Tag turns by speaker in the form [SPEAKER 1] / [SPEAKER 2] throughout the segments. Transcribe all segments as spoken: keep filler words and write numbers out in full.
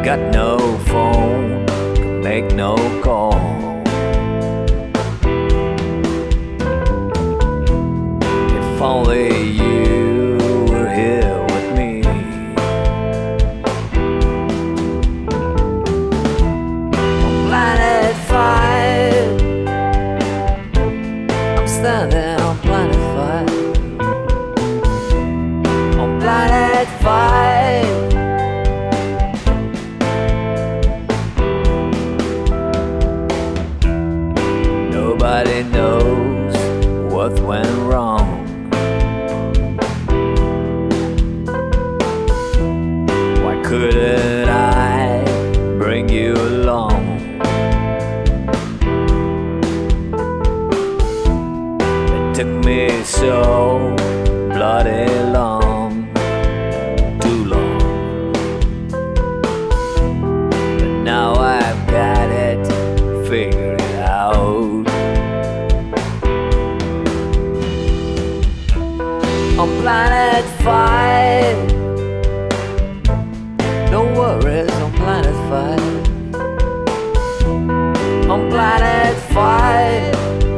[SPEAKER 1] got no phone, can make no call. If only you were here with me. On planet five, I'm standing on planet five. On planet five, nobody knows what went wrong. Why couldn't I bring you along? It took me so bloody long, too long. But now I've got it figured out. On planet five, no worries on planet five. On planet five,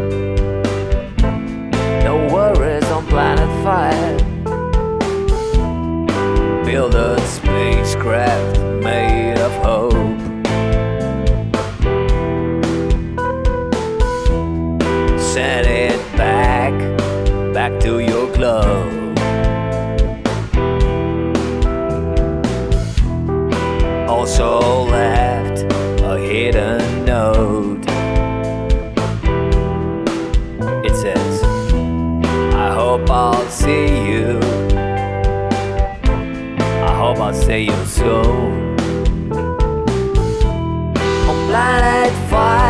[SPEAKER 1] no worries on planet five. Build a spacecraft made of hope. Send it back, back to your globe. Also left a hidden note. It says, I hope I'll see you. I hope I'll see you soon. On planet five.